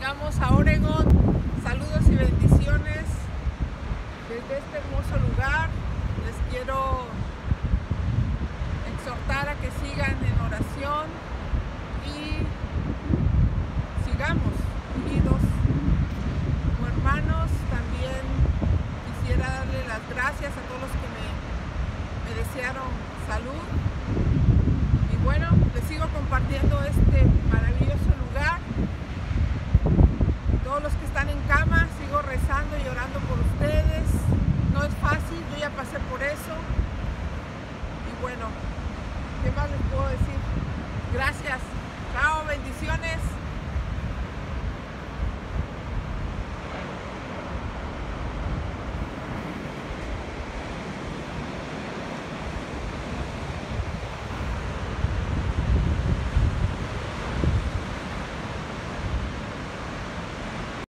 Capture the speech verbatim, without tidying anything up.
Llegamos a Oregón. Saludos y bendiciones desde este hermoso lugar. Les quiero exhortar a que sigan en oración y sigamos unidos como hermanos. También quisiera darle las gracias a todos los que me, me desearon salud. Y bueno, les sigo compartiendo este maravilloso lugar. Todos los que están en cama, sigo rezando y orando por ustedes. No es fácil, yo ya pasé por eso. Y bueno, ¿qué más les puedo decir? Gracias. Chao, bendiciones.